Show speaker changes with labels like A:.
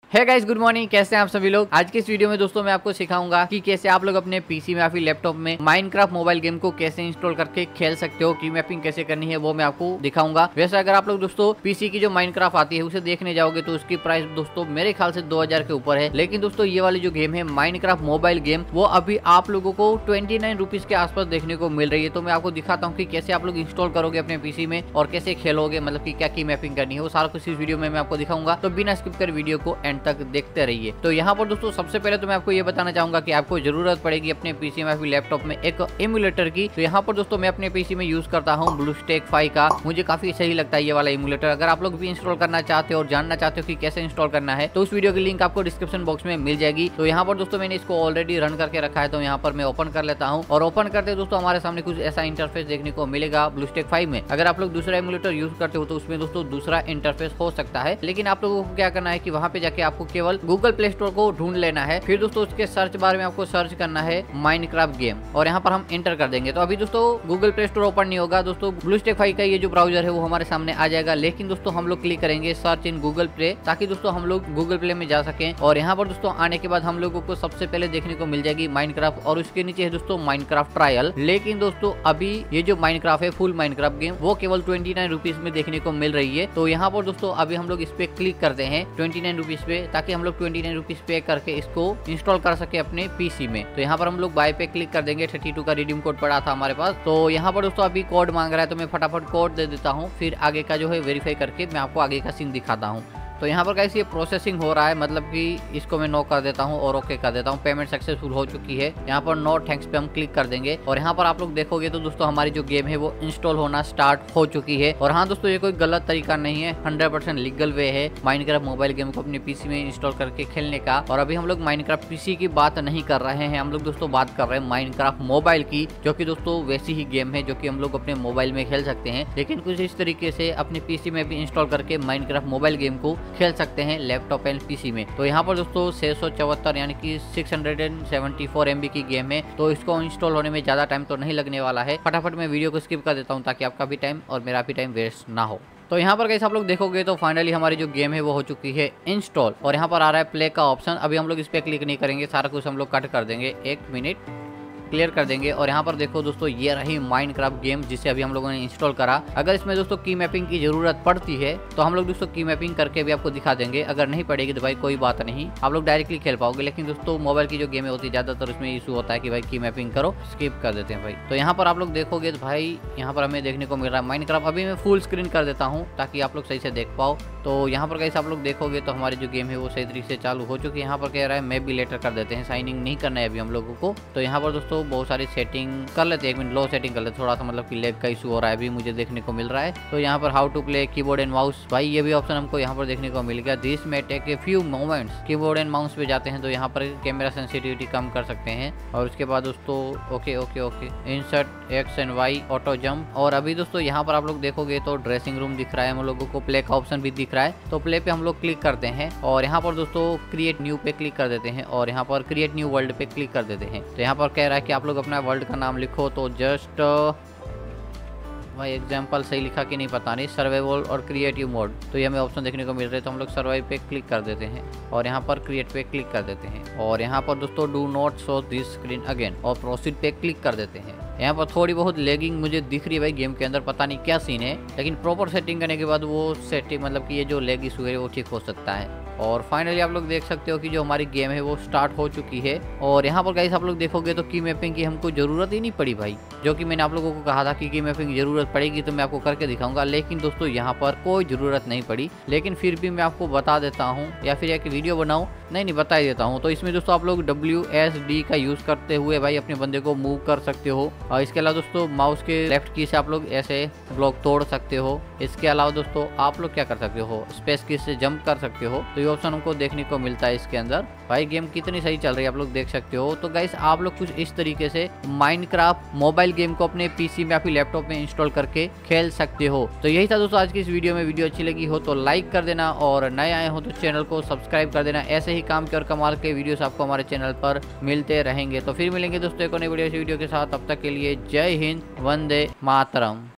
A: है guys, good morning. कैसे हैं आप सभी लोग। आज की इस वीडियो में दोस्तों मैं आपको सिखाऊंगा कि कैसे आप लोग अपने पीसी में या फिर लैपटॉप में माइनक्राफ्ट मोबाइल गेम को कैसे इंस्टॉल करके खेल सकते हो, की मैपिंग कैसे करनी है वो मैं आपको दिखाऊंगा। वैसे अगर आप लोग दोस्तों पीसी की जो माइनक्राफ्ट आती है उसे देखने जाओगे तो उसकी प्राइस दोस्तों मेरे ख्याल से 2000 के ऊपर है। लेकिन दोस्तों ये वाली जो गेम है माइनक्राफ्ट मोबाइल गेम वो अभी आप लोगों को 29 रुपीज के आसपास देखने को मिल रही है। तो मैं आपको दिखाता हूँ कि कैसे आप लोग इंस्टॉल करोगे अपने पीसी में और कैसे खेलोगे, मतलब की क्या की मैपिंग करनी है वो सारा कुछ इस वीडियो में मैं आपको दिखाऊंगा। तो बिना स्किप कर वीडियो को एंड तक देखते रहिए। तो यहाँ पर दोस्तों सबसे पहले तो मैं आपको ये बताना चाहूंगा कि आपको जरूरत पड़ेगी अपने पीसी में फिर लैपटॉप में एक एमुलेटर की। तो यहाँ पर दोस्तों मैं अपने पीसी में यूज करता हूँ ब्लूस्टैक 5 का। मुझे काफी सही लगता है ये वाला एमुलेटर। अगर आप लोग भी इंस्टॉल करना चाहते हो और जानना चाहते हो कि कैसे इंस्टॉल करना है तो उस वीडियो की लिंक आपको डिस्क्रिप्शन बॉक्स में मिल जाएगी। तो यहाँ पर दोस्तों मैंने इसको ऑलरेडी रन करके रखा है। तो यहाँ पर मैं ओपन कर लेता हूँ और ओपन करते दोस्तों हमारे सामने कुछ ऐसा इंटरफेस देखने को मिलेगा ब्लूस्टैक 5 में। अगर आप लोग दूसरा एमुलेटर यूज करते हो तो उसमें दोस्तों दूसरा इंटरफेस हो सकता है। लेकिन आप लोगों को क्या करना है कि वहाँ पे जाके आपको केवल गूगल प्ले स्टोर को ढूंढ लेना है। फिर दोस्तों उसके सर्च बार में आपको सर्च करना है माइनक्राफ्ट गेम और यहाँ पर हम एंटर कर देंगे। तो अभी दोस्तों गूगल प्ले स्टोर ओपन नहीं होगा दोस्तों, ब्लूस्टैक 5 का ये जो ब्राउजर है वो हमारे सामने आ जाएगा। लेकिन दोस्तों हम लोग क्लिक करेंगे सर्च इन गूगल प्ले ताकि दोस्तों हम लोग गूगल प्ले में जा सकें। और यहाँ पर दोस्तों आने के बाद हम लोगों को सबसे पहले देखने को मिल जाएगी माइनक्राफ्ट और उसके नीचे है दोस्तों माइनक्राफ्ट ट्रायल। लेकिन दोस्तों अभी ये जो माइनक्राफ्ट है फुल माइनक्राफ्ट गेम वो केवल 29 रुपीज में देखने को मिल रही है। तो यहाँ पर दोस्तों अभी हम लोग इस पे क्लिक करते हैं 29 रुपीज पे, ताकि हम लोग 29 रुपीज पे करके इसको इंस्टॉल कर सके अपने पीसी में। तो यहाँ पर हम लोग बाय पे क्लिक कर देंगे। 32 का रिडीम कोड पड़ा था हमारे पास। तो यहाँ पर दोस्तों अभी कोड मांग रहा है तो मैं फटाफट कोड दे देता हूँ। फिर आगे का जो है वेरीफाई करके मैं आपको आगे का सीन दिखाता हूँ। तो यहाँ पर गाइस ये प्रोसेसिंग हो रहा है, मतलब कि इसको मैं नो कर देता हूँ और ओके कर देता हूँ। पेमेंट सक्सेसफुल हो चुकी है। यहाँ पर नो थैंक्स पे हम क्लिक कर देंगे और यहाँ पर आप लोग देखोगे तो दोस्तों हमारी जो गेम है वो इंस्टॉल होना स्टार्ट हो चुकी है। और हाँ दोस्तों ये कोई गलत तरीका नहीं है, 100% लीगल वे है माइनक्राफ्ट मोबाइल गेम को अपने पीसी में इंस्टॉल करके खेलने का। और अभी हम लोग माइनक्राफ्ट पीसी की बात नहीं कर रहे हैं, हम लोग दोस्तों बात कर रहे हैं माइनक्राफ्ट मोबाइल की, जो कि दोस्तों वैसी ही गेम है जो कि हम लोग अपने मोबाइल में खेल सकते हैं। लेकिन कुछ इस तरीके से अपने पीसी में भी इंस्टॉल करके माइनक्राफ्ट मोबाइल गेम को खेल सकते हैं लैपटॉप एंड पीसी में। तो यहाँ पर दोस्तों 674 यानी कि 674 MB की गेम है। तो इसको इंस्टॉल होने में ज्यादा टाइम तो नहीं लगने वाला है। फटाफट मैं वीडियो को स्किप कर देता हूँ ताकि आपका भी टाइम और मेरा भी टाइम वेस्ट ना हो। तो यहाँ पर कैसे आप लोग देखोगे तो फाइनली हमारी जो गेम है वो हो चुकी है इंस्टॉल और यहाँ पर आ रहा है प्ले का ऑप्शन। अभी हम लोग इस पे क्लिक नहीं करेंगे, सारा कुछ हम लोग कट कर देंगे, 1 मिनट क्लियर कर देंगे। और यहाँ पर देखो दोस्तों ये रही माइनक्राफ्ट गेम जिसे अभी हम लोगों ने इंस्टॉल करा। अगर इसमें दोस्तों की मैपिंग की जरूरत पड़ती है तो हम लोग दोस्तों की मैपिंग करके भी आपको दिखा देंगे। अगर नहीं पड़ेगी तो भाई कोई बात नहीं, आप लोग डायरेक्टली खेल पाओगे। लेकिन दोस्तों मोबाइल की जो गेमें होती है ज्यादातर उसमें इशू होता है कि भाई की मैपिंग करो, स्किप कर देते हैं भाई। तो यहाँ पर आप लोग देखोगे तो भाई यहाँ पर हमें देखने को मिल रहा है माइनक्राफ्ट। अभी मैं फुल स्क्रीन कर देता हूँ ताकि आप लोग सही से देख पाओ। तो यहाँ पर कैसे आप लोग देखोगे तो हमारी जो गेम है वो सही तरीके से चालू हो चुकी है। यहाँ पर कह रहा है मैं भी लेटर कर देते हैं, साइनिंग नहीं करना है अभी हम लोगों को। तो यहाँ पर दोस्तों बहुत सारी सेटिंग कर लेते हैं, 1 मिनट लो सेटिंग कर लेते, थोड़ा सा मतलब कि लेग का इशू हो रहा है अभी मुझे देखने को मिल रहा है। तो यहाँ पर how to play keyboard and mouse, भाई ये भी ऑप्शन हमको यहाँ पर देखने को मिल गया। दिस में take a few moments, keyboard and mouse पे जाते हैं तो यहाँ पर कैमरा सेंसिटिविटी कम कर सकते हैं। और उसके बाद दोस्तों okay okay okay insert X and Y auto jump. और अभी दोस्तों यहाँ पर आप लोग देखोगे तो ड्रेसिंग रूम दिख रहा है हम लोगों को, प्ले का ऑप्शन भी दिख रहा है। तो प्ले पे हम लोग क्लिक करते हैं और यहाँ पर दोस्तों क्रिएट न्यू पे क्लिक कर देते हैं और यहाँ पर क्रिएट न्यू वर्ल्ड पे क्लिक कर देते हैं। तो यहाँ पर कह रहा है कि आप लोग अपना वर्ल्ड का नाम लिखो। तो जस्ट भाई एग्जाम्पल सही लिखा कि नहीं पता नहीं, सर्वाइवल और क्रिएटिव मोड। तो ये हमें ऑप्शन देखने को मिल रहे हैं। तो हम लोग सर्वाइव पे क्लिक कर देते हैं और यहाँ पर क्रिएट पे क्लिक कर देते हैं और यहाँ पर दोस्तों do not show this screen again और प्रोसीड पे क्लिक कर देते हैं। यहाँ पर थोड़ी बहुत लेगिंग मुझे दिख रही है भाई गेम के अंदर, पता नहीं क्या सीन है। लेकिन प्रॉपर सेटिंग करने के बाद वो सेटिंग मतलब कि ये जो लेग इशू है वो ठीक हो सकता है। और फाइनली आप लोग देख सकते हो कि जो हमारी गेम है वो स्टार्ट हो चुकी है। और यहाँ पर गाइस आप लोग देखोगे तो की मैपिंग की हमको जरूरत ही नहीं पड़ी भाई, जो कि मैंने आप लोगों को कहा था कि की मैपिंग की जरूरत पड़ेगी तो मैं आपको करके दिखाऊंगा। लेकिन दोस्तों यहाँ पर कोई जरूरत नहीं पड़ी। लेकिन फिर भी मैं आपको बता देता हूँ या फिर एक वीडियो बनाऊँ, नहीं बता ही देता हूँ। तो इसमें दोस्तों आप लोग WSD का यूज करते हुए भाई अपने बंदे को मूव कर सकते हो। और इसके अलावा दोस्तों माउस के लेफ्ट की से आप लोग ऐसे ब्लॉक तोड़ सकते हो। इसके अलावा दोस्तों आप लोग क्या कर सकते हो, स्पेस की से जंप कर सकते हो। तो ये ऑप्शन हमको देखने को मिलता है इसके अंदर। भाई गेम कितनी सही चल रही है आप लोग देख सकते हो। तो गाइस आप लोग कुछ इस तरीके से माइनक्राफ्ट मोबाइल गेम को अपने पीसी में या फिर लैपटॉप में इंस्टॉल करके खेल सकते हो। तो यही था दोस्तों आज की इस वीडियो में। वीडियो अच्छी लगी हो तो लाइक कर देना और नए आए हो तो चैनल को सब्सक्राइब कर देना। ऐसे ही काम के और कमाल के वीडियोस आपको हमारे चैनल पर मिलते रहेंगे। तो फिर मिलेंगे दोस्तों एक नई वीडियो के साथ, तब तक के लिए जय हिंद, वंदे मातरम।